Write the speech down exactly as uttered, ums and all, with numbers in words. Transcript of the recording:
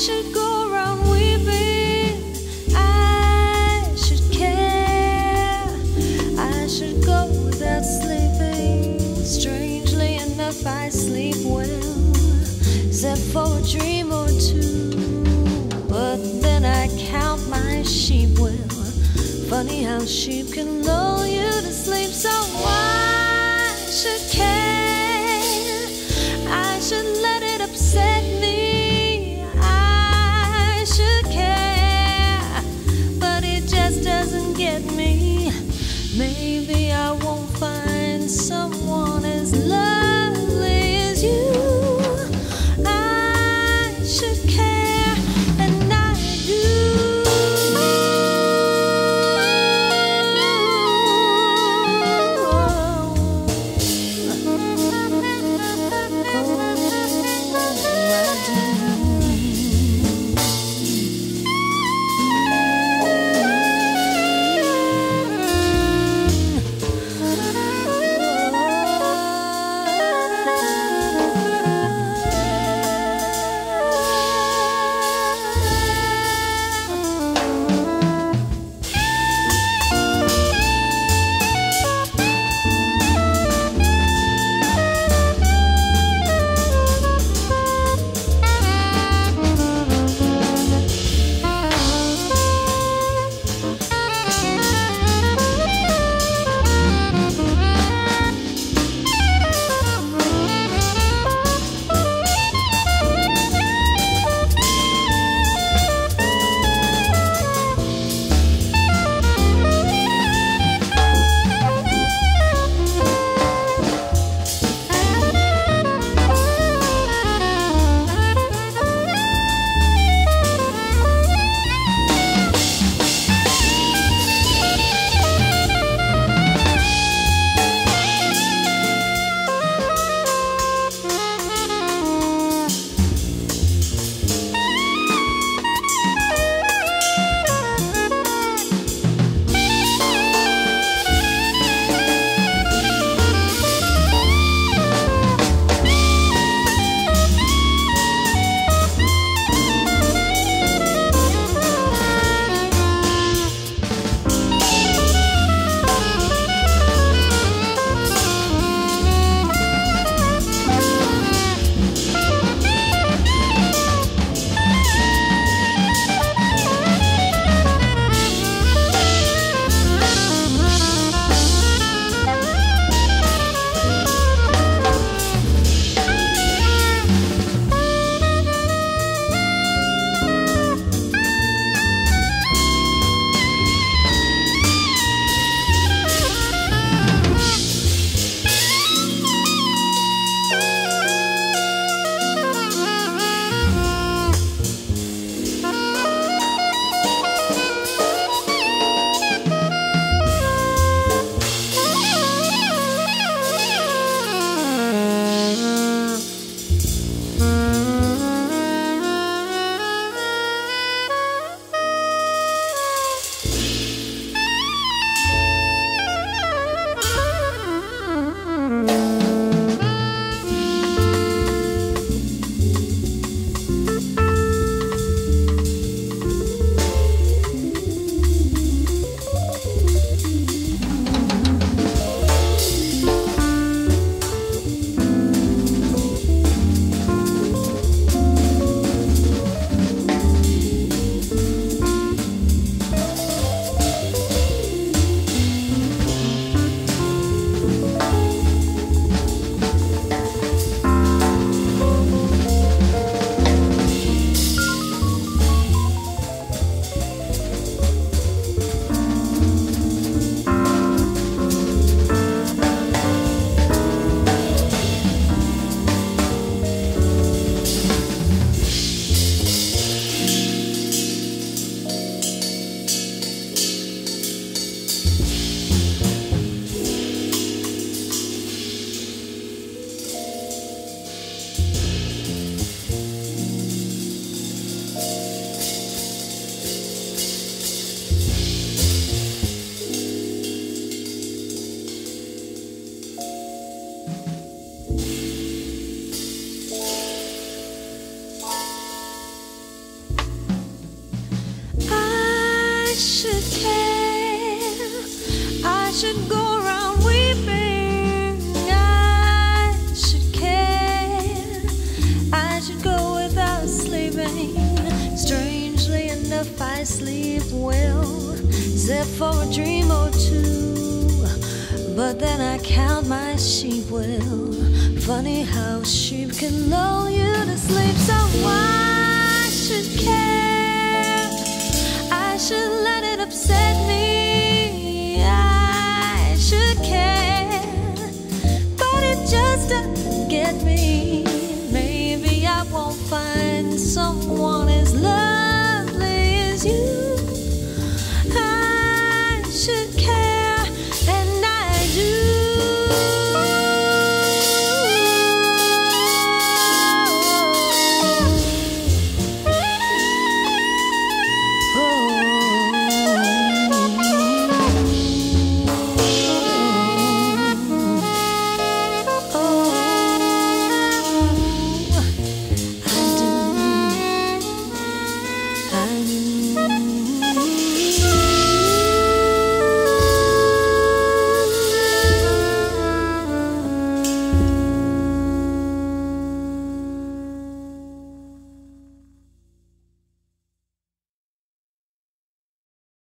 should go around weeping. I should care. I should go without sleeping. Strangely enough, I sleep well, except for a dream or two. But then I count my sheep well. Funny how sheep can lull you to sleep. So I should care. I should let it upset me. I should care, but it just doesn't get me. Maybe I won't find someone as lovely as you. I should care, and I do. sleep well, except for a dream or two. But then I count my sheep well. Funny how sheep can lull you to sleep. So I should care, I should let it upset me. I should care, but it just doesn't get me. Maybe I won't find someone as lovely as you. I should care.